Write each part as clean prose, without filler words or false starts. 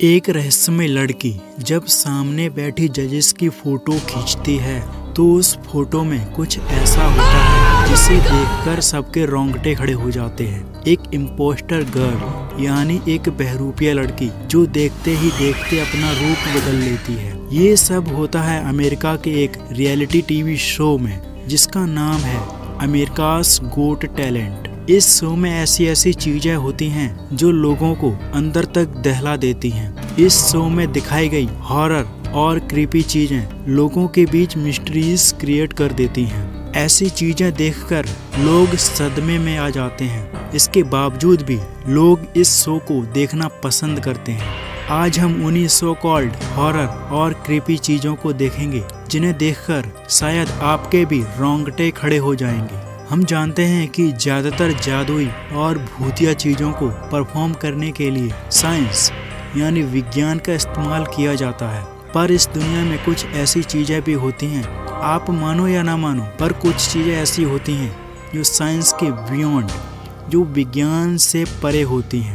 एक रहस्यमय लड़की जब सामने बैठी जजेस की फोटो खींचती है तो उस फोटो में कुछ ऐसा होता है जिसे देखकर सबके रोंगटे खड़े हो जाते हैं। एक इम्पोस्टर गर्ल यानी एक बहरूपिया लड़की जो देखते ही देखते अपना रूप बदल लेती है। ये सब होता है अमेरिका के एक रियलिटी टीवी शो में जिसका नाम है अमेरिकास गोट टैलेंट। इस शो में ऐसी ऐसी चीजें होती हैं जो लोगों को अंदर तक दहला देती हैं। इस शो में दिखाई गई हॉरर और क्रीपी चीजें लोगों के बीच मिस्ट्रीज क्रिएट कर देती हैं। ऐसी चीजें देखकर लोग सदमे में आ जाते हैं। इसके बावजूद भी लोग इस शो को देखना पसंद करते हैं। आज हम उन्हीं सो कॉल्ड हॉरर और क्रीपी चीजों को देखेंगे जिन्हें देखकर शायद आपके भी रोंगटे खड़े हो जाएंगे। हम जानते हैं कि ज़्यादातर जादुई और भूतिया चीज़ों को परफॉर्म करने के लिए साइंस यानी विज्ञान का इस्तेमाल किया जाता है, पर इस दुनिया में कुछ ऐसी चीज़ें भी होती हैं, आप मानो या ना मानो, पर कुछ चीज़ें ऐसी होती हैं जो साइंस के बियॉन्ड, जो विज्ञान से परे होती हैं।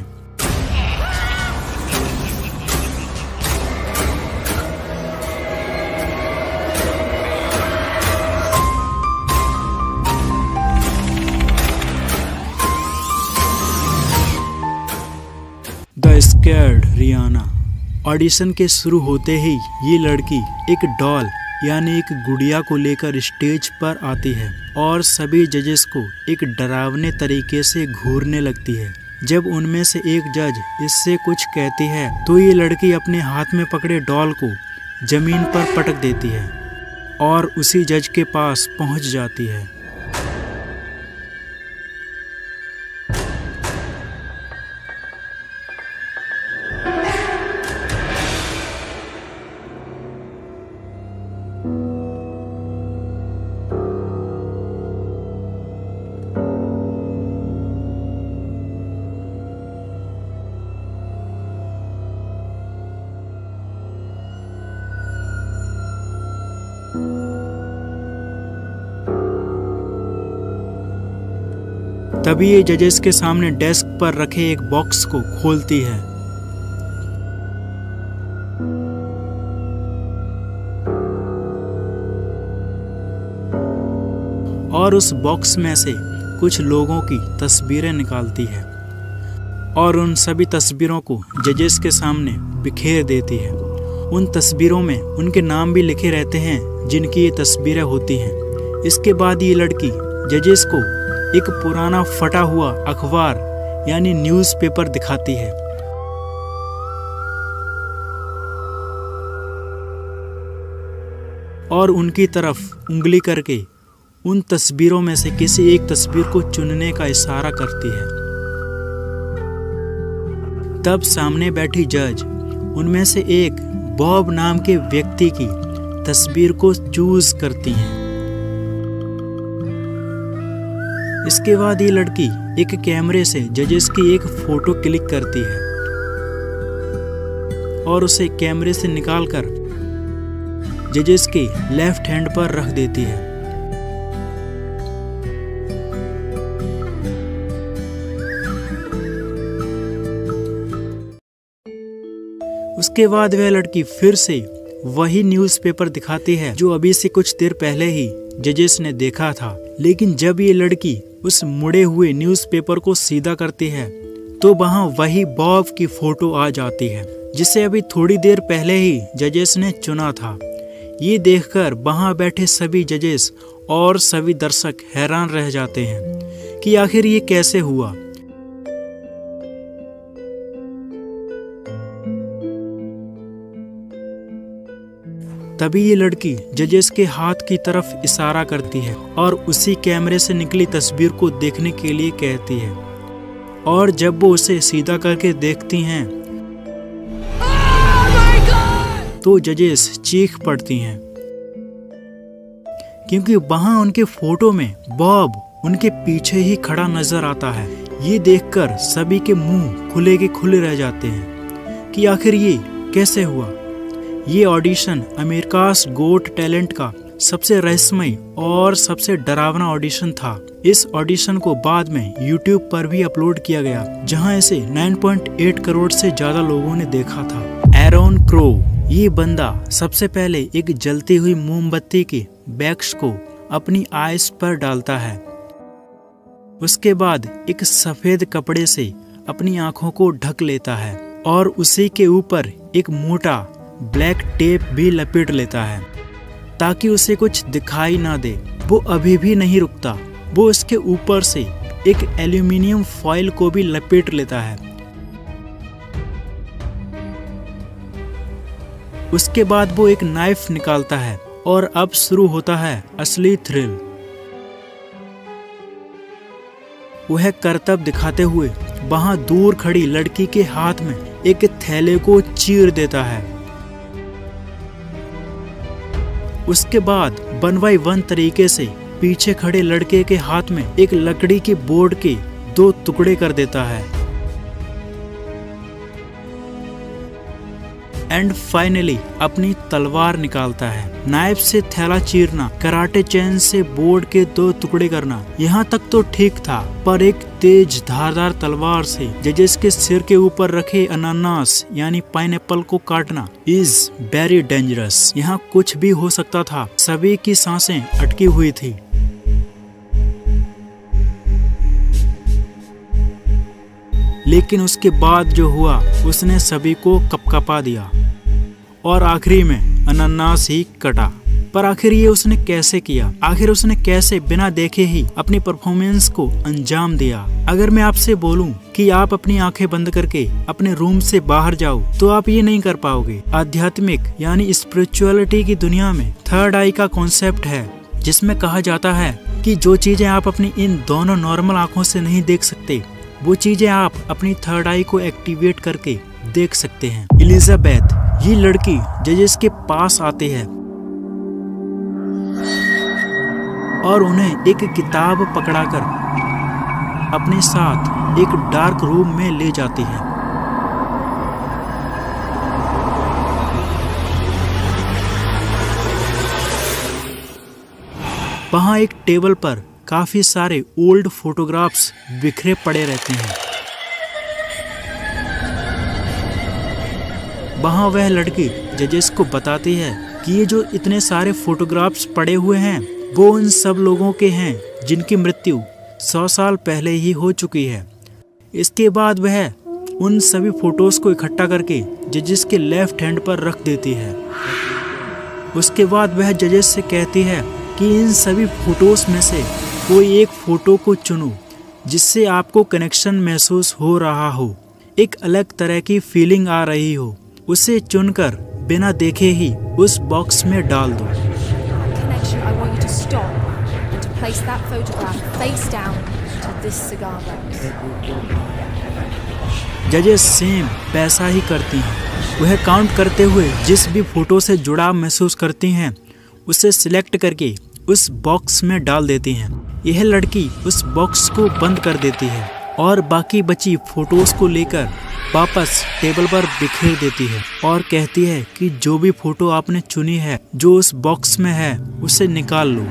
The scared Riyana. ऑडिशन के शुरू होते ही ये लड़की एक डॉल यानी एक गुड़िया को लेकर स्टेज पर आती है और सभी जजेस को एक डरावने तरीके से घूरने लगती है। जब उनमें से एक जज इससे कुछ कहती है तो ये लड़की अपने हाथ में पकड़े डॉल को जमीन पर पटक देती है और उसी जज के पास पहुंच जाती है। तभी ये जजेस के सामने डेस्क पर रखे एक बॉक्स को खोलती है और उस बॉक्स में से कुछ लोगों की तस्वीरें निकालती है और उन सभी तस्वीरों को जजेस के सामने बिखेर देती है। उन तस्वीरों में उनके नाम भी लिखे रहते हैं जिनकी ये तस्वीरें होती हैं। इसके बाद ये लड़की जजेस को एक पुराना फटा हुआ अखबार यानी न्यूज़पेपर दिखाती है और उनकी तरफ उंगली करके उन तस्वीरों में से किसी एक तस्वीर को चुनने का इशारा करती है। तब सामने बैठी जज उनमें से एक बॉब नाम के व्यक्ति की तस्वीर को चूज करती हैं। इसके बाद ये लड़की एक कैमरे से जजेस की एक फोटो क्लिक करती है और उसे कैमरे से निकालकर जजेस के लेफ्ट हैंड पर रख देती है। उसके बाद वह लड़की फिर से वही न्यूज़पेपर दिखाती है जो अभी से कुछ देर पहले ही जजेस ने देखा था। लेकिन जब ये लड़की उस मुड़े हुए न्यूज़पेपर को सीधा करती है तो वहां वही बॉब की फोटो आ जाती है जिसे अभी थोड़ी देर पहले ही जजेस ने चुना था। ये देखकर वहां बैठे सभी जजेस और सभी दर्शक हैरान रह जाते हैं कि आखिर ये कैसे हुआ। तभी ये लड़की जजेस के हाथ की तरफ इशारा करती है और उसी कैमरे से निकली तस्वीर को देखने के लिए कहती है और जब वो उसे सीधा करके देखती हैं तो जजेस चीख पड़ती हैं क्योंकि वहां उनके फोटो में बॉब उनके पीछे ही खड़ा नजर आता है। ये देखकर सभी के मुंह खुले के खुले रह जाते हैं कि आखिर ये कैसे हुआ। ये ऑडिशन अमेरिकास गोट टैलेंट का सबसे रहस्यमय और सबसे डरावना ऑडिशन था। इस ऑडिशन को बाद में YouTube पर भी अपलोड किया गया, जहां इसे 9.8 करोड़ से ज्यादा लोगों ने देखा था। एरोन क्रो, ये बंदा सबसे पहले एक जलती हुई मोमबत्ती के वैक्स को अपनी आइस पर डालता है। उसके बाद एक सफेद कपड़े से अपनी आंखों को ढक लेता है और उसी के ऊपर एक मोटा ब्लैक टेप भी लपेट लेता है ताकि उसे कुछ दिखाई ना दे। वो अभी भी नहीं रुकता, वो उसके ऊपर से एक एल्यूमिनियम फॉइल को भी लपेट लेता है। उसके बाद वो एक नाइफ निकालता है और अब शुरू होता है असली थ्रिल। वह करतब दिखाते हुए वहां दूर खड़ी लड़की के हाथ में एक थैले को चीर देता है। उसके बाद 1 by 1 तरीके से पीछे खड़े लड़के के हाथ में एक लकड़ी के बोर्ड के 2 टुकड़े कर देता है। एंड फाइनली अपनी तलवार निकालता है। नाइफ से थैला चीरना, कराटे चैन से बोर्ड के 2 टुकड़े करना, यहाँ तक तो ठीक था, पर एक तेज धारदार तलवार से जजेस के सिर के ऊपर रखे अनानास यानी पाइनएप्पल को काटना इज वेरी डेंजरस। यहाँ कुछ भी हो सकता था। सभी की सांसें अटकी हुई थी। लेकिन उसके बाद जो हुआ उसने सभी को कपकपा दिया और आखिरी में अनानास ही कटा। पर आखिर ये उसने कैसे किया? आखिर उसने कैसे बिना देखे ही अपनी परफॉर्मेंस को अंजाम दिया? अगर मैं आपसे बोलूं कि आप अपनी आंखें बंद करके अपने रूम से बाहर जाओ तो आप ये नहीं कर पाओगे। आध्यात्मिक यानी स्पिरिचुअलिटी की दुनिया में थर्ड आई का कॉन्सेप्ट है, जिसमें कहा जाता है कि जो चीजें आप अपनी इन दोनों नॉर्मल आंखों से नहीं देख सकते, वो चीजें आप अपनी थर्ड आई को एक्टिवेट करके देख सकते हैं। एलिजाबेथ, ये लड़की जजेस के पास आती है और उन्हें एक किताब पकड़ाकर अपने साथ एक डार्क रूम में ले जाती है। वहां एक टेबल पर काफी सारे ओल्ड फोटोग्राफ्स बिखरे पड़े रहते हैं। वहां वह लड़की जजेस को बताती है कि ये जो इतने सारे फोटोग्राफ्स पड़े हुए हैं वो उन सब लोगों के हैं जिनकी मृत्यु 100 साल पहले ही हो चुकी है। इसके बाद वह उन सभी फोटोज को इकट्ठा करके जजेस के लेफ्ट हैंड पर रख देती है। उसके बाद वह जजेस से कहती है कि इन सभी फोटोज में से कोई एक फोटो को चुनो जिससे आपको कनेक्शन महसूस हो रहा हो, एक अलग तरह की फीलिंग आ रही हो। उसे चुनकर बिना देखे ही उस बॉक्स में डाल दो। जजेस सेम पैसा ही करती हैं। वह काउंट करते हुए जिस भी फोटो से जुड़ाव महसूस करती हैं उसे सिलेक्ट करके उस बॉक्स में डाल देती हैं। यह लड़की उस बॉक्स को बंद कर देती है और बाकी बची फोटोज को लेकर वापस टेबल पर बिखेर देती है और कहती है कि जो भी फोटो आपने चुनी है जो उस बॉक्स में है उसे निकाल लो।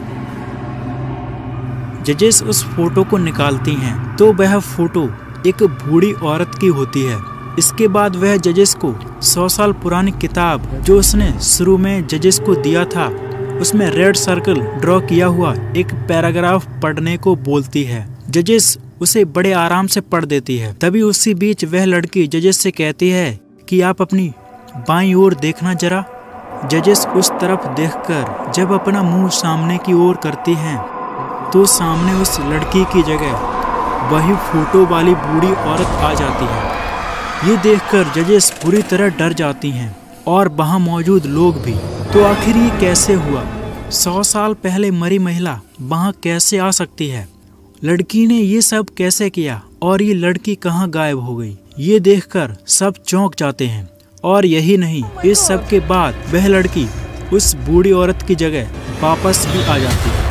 जजेस उस फोटो को निकालती हैं तो वह फोटो एक बूढ़ी औरत की होती है। इसके बाद वह जजेस को 100 साल पुरानी किताब जो उसने शुरू में जजेस को दिया था उसमें रेड सर्कल ड्रॉ किया हुआ एक पैराग्राफ पढ़ने को बोलती है। जजेस उसे बड़े आराम से पढ़ देती है। तभी उसी बीच वह लड़की जजेस से कहती है कि आप अपनी बाईं ओर देखना जरा। जजेस उस तरफ देखकर जब अपना मुंह सामने की ओर करती हैं तो सामने उस लड़की की जगह वही फोटो वाली बूढ़ी औरत आ जाती है। ये देखकर जजेस पूरी तरह डर जाती हैं और वहाँ मौजूद लोग भी। तो आखिर ये कैसे हुआ? 100 साल पहले मरी महिला वहाँ कैसे आ सकती है? लड़की ने ये सब कैसे किया और ये लड़की कहाँ गायब हो गई? ये देखकर सब चौंक जाते हैं। और यही नहीं, इस सब के बाद वह लड़की उस बूढ़ी औरत की जगह वापस भी आ जाती है।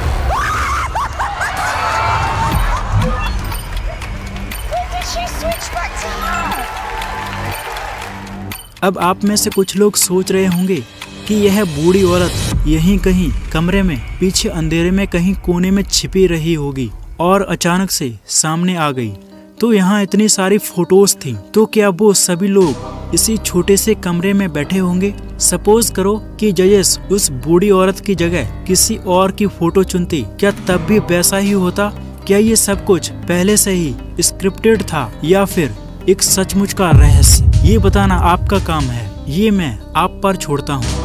अब आप में से कुछ लोग सोच रहे होंगे कि यह बूढ़ी औरत यहीं कहीं कमरे में पीछे अंधेरे में कहीं कोने में छिपी रही होगी और अचानक से सामने आ गई। तो यहाँ इतनी सारी फोटोज थी, तो क्या वो सभी लोग इसी छोटे से कमरे में बैठे होंगे? सपोज करो कि जजेस उस बूढ़ी औरत की जगह किसी और की फोटो चुनती, क्या तब भी वैसा ही होता? क्या ये सब कुछ पहले से ही स्क्रिप्टेड था या फिर एक सचमुच का रहस्य? ये बताना आपका काम है, ये मैं आप पर छोड़ता हूँ।